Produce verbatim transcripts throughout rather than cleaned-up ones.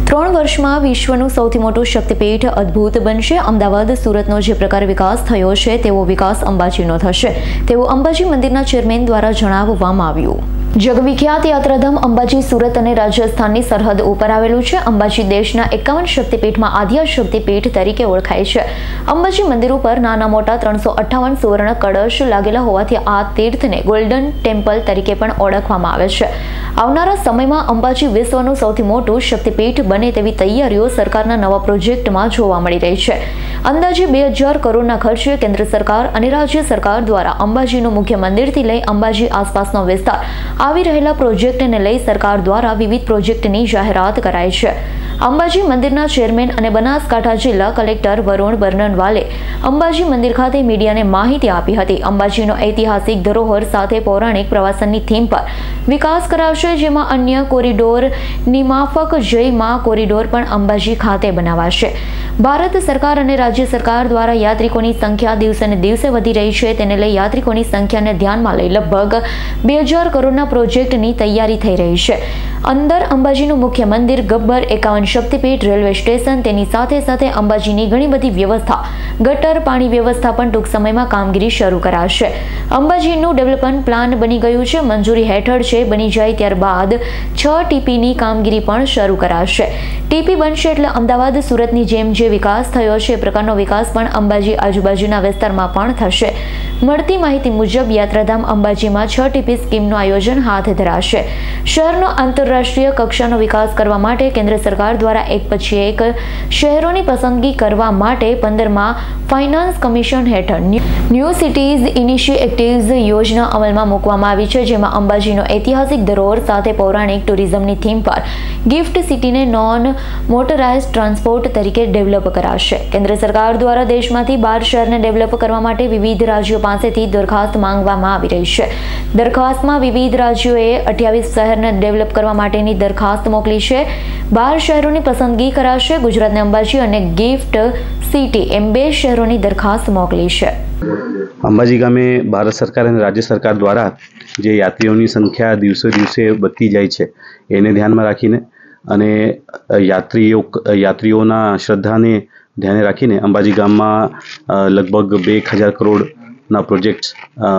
ત્રણ વર્ષમાં વિશ્વનું સૌથી મોટું શક્તિપીઠ અદ્ભુત બનશે। અમદાવાદ સુરતનો જે પ્રકાર વિકાસ થયો છે તેવો વિકાસ અંબાજીનો થશે તેવું અંબાજી મંદિરના ચેરમેન દ્વારા જણાવવામાં આવ્યું। જગવિખ્યાત યાત્રાધામ અંબાજી સુરત અને રાજસ્થાનની સરહદ ઉપર આવેલું છે। અંબાજી દેશના એકાવન શક્તિપીઠમાં આદ્ય શક્તિપીઠ તરીકે ઓળખાય છે। અંબાજી મંદિર ઉપર નાના મોટા ત્રણસો અઠ્ઠાવન સુવર્ણ કળશ લાગેલા હોવાથી આ તીર્થને ગોલ્ડન ટેમ્પલ તરીકે પણ ઓળખવામાં આવે છે। આવનારા સમયમાં અંબાજી વિશ્વનું સૌથી મોટું શક્તિપીઠ બને તેવી તૈયારીઓ સરકારના નવા પ્રોજેક્ટમાં જોવા મળી રહી છે। અંદાજે બે હજાર કરોડના ખર્ચે કેન્દ્ર સરકાર અને રાજ્ય સરકાર દ્વારા અંબાજીનું મુખ્ય મંદિરથી લઈ અંબાજી આસપાસનો વિસ્તાર આવી રહેલા પ્રોજેક્ટને લઈ સરકાર દ્વારા વિવિધ પ્રોજેક્ટની જાહેરાત કરાઈ છે। અંબાજી મંદિરના ચેરમેન અને બનાસકાંઠા જિલ્લા કલેક્ટર વરુણ બરનવાલે અંબાજી મંદિર ખાતે મીડિયાને માહિતી આપી હતી। અંબાજીનો ઐતિહાસિક ધરોહર સાથે પૌરાણિક પ્રવાસનની થીમ પર વિકાસ કરાવશે, જેમાં અન્ય કોરિડોરની માફક જય મા કોરિડોર પણ અંબાજી ખાતે બનાવાશે। ભારત સરકાર અને રાજ્ય સરકાર દ્વારા યાત્રિકોની સંખ્યા દિવસે ને દિવસે વધી રહી છે, તેને લઈ યાત્રિકોની સંખ્યાને ધ્યાનમાં લઈ લગભગ બે હજાર કરોડના પ્રોજેક્ટની તૈયારી થઈ રહી છે। અંદર અંબાજીનું મુખ્ય મંદિર, ગબ્બર, એકાવન શક્તિપીઠ, રેલવે સ્ટેશન, તેની સાથે સાથે અંબાજીની ઘણી બધી વ્યવસ્થા, ગટર પાણી વ્યવસ્થા પણ ટૂંક સમયમાં કામગીરી શરૂ કરાશે। અંબાજીનું ડેવલપમેન્ટ પ્લાન બની ગયું છે, મંજૂરી હેઠળ છે। બની જાય ત્યારબાદ છ ટીપીની કામગીરી પણ શરૂ કરાશે। ટીપી બનશે એટલે અમદાવાદ સુરતની જેમ જે વિકાસ થયો છે એ પ્રકારનો વિકાસ પણ અંબાજી આજુબાજુના વિસ્તારમાં પણ થશે। મળતી માહિતી મુજબ યાત્રાધામ અંબાજીમાં છ ટીપી સ્કીમનું આયોજન હાથ ધરાશે। શહેરનો આંતરરાષ્ટ્રીય કક્ષાનો વિકાસ કરવા માટે કેન્દ્ર સરકાર દ્વારા એક પછી એક શહેરોની પસંદગી કરવા માટે પંદરમાં ફાઇનાન્સ કમિશન હેઠળ ન્યૂ સિટીઝ ઇનિશિયેટિવ્સ યોજના અમલમાં મૂકવામાં આવી છે, જેમાં અંબાજીનો ઐતિહાસિક ધરોહર સાથે પૌરાણિક ટુરિઝમની થીમ પર ગિફ્ટ સિટીને નોન મોટરાઇઝ ટ્રાન્સપોર્ટ તરીકે ડેવલપ કરાશે। કેન્દ્ર સરકાર દ્વારા દેશમાંથી બાર શહેરને ડેવલપ કરવા માટે વિવિધ રાજ્યો પાસેથી દરખાસ્ત માંગવામાં આવી રહી છે। દરખાસ્તમાં વિવિધ રાજ્યોએ અઠ્યાવીસ શહેરને ડેવલપ કરવા માટેની દરખાસ્ત મોકલી છે। બાર શહેરોની પસંદગી કરાશે। ગુજરાતને અંબાજી અને ગિફ્ટ સિટી એમ બે શહેરોની દરખાસ્ત મોકલી છે। અંબાજી ગામે ભારત સરકાર અને રાજ્ય સરકાર દ્વારા જે યાત્રીઓની સંખ્યા દિવસે દિવસે વધતી જાય છે એને ધ્યાનમાં રાખીને અને યાત્રીઓ યાત્રીઓના શ્રદ્ધાને ધ્યાને રાખીને અંબાજી ગામમાં લગભગ બે હજાર કરોડના પ્રોજેક્ટ્સ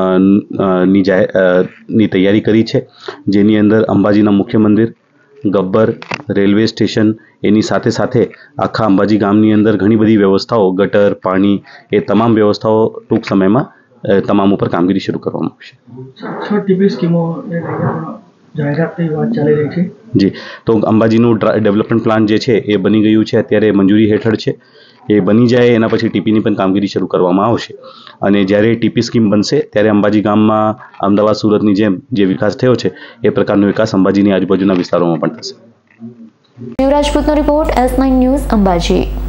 ની ની તૈયારી કરી છે, જેની અંદર અંબાજીના મુખ્ય મંદિર, ગબ્બર, રેલવે સ્ટેશન, એની સાથે સાથે આખા અંબાજી ગામની અંદર ઘણી બધી વ્યવસ્થાઓ, ગટર, પાણી, એ તમામ વ્યવસ્થાઓ ટૂંક સમયમાં તમામ ઉપર કામગીરી શરૂ કરવામાં આવશે। છ ટીપી સ્કીમો જાહેરાતની વાત ચાલી રહી છે। જી, તો અંબાજીનું ડેવલપમેન્ટ પ્લાન જે છે એ બની ગયું છે, અત્યારે મંજૂરી હેઠળ છે। એ બની જાય એના પછી ટીપીની પણ કામગીરી શરૂ કરવામાં આવશે અને જ્યારે ટીપી સ્કીમ બનશે ત્યારે અંબાજી ગામમાં અમદાવાદ સુરતની જેમ જે વિકાસ થયો છે એ પ્રકારનો વિકાસ અંબાજીની આજુબાજુના વિસ્તારોમાં પણ થશે। રાજપૂતનો report, S nine news, Ambaji.